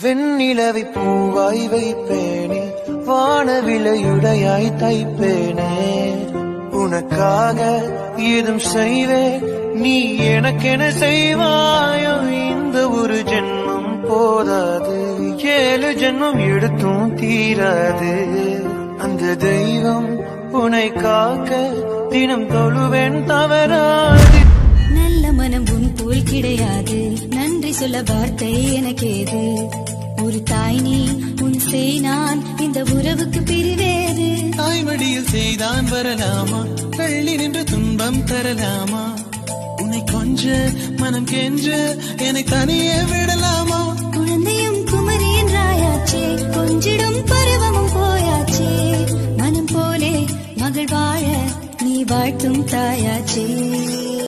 வெண்ணிலவை பூவாய் வைப்பேனே, வானவிலையுடையாய் தைப்பேனே. உனக்காக ஏதும் செய்வேன், நீ எனக்கென செய்வாயோ. இந்த ஒரு ஜென்மம் போதாது, 7 ஜென்மம் எடுத்தும் தீராது. அந்த தெய்வம் உன்னை காக்க தினம் தொழுவேன் தவறாது. நல்ல மனம் உன் போல் கிடையாது, நன்றி சொல்ல வார்த்தை எனக்கேது. ஒரு தாய் நீ, உன் செய் நான், இந்த உறவுக்கு பிரிவேது. தாய்மடியில் செய்தான் வரலாமா, தள்ளி நின்று துன்பம் தரலாமா? உன்னை கொஞ்ச மனம் கெஞ்ச என்னை தனியே விடலாமா? குழந்தையும் குமரி என்றாயாச்சே, கொஞ்சிடும் பருவமும் போயாச்சே. மனம் போலே மகள் வாழ நீ வாழ்த்தும் தாயாச்சே.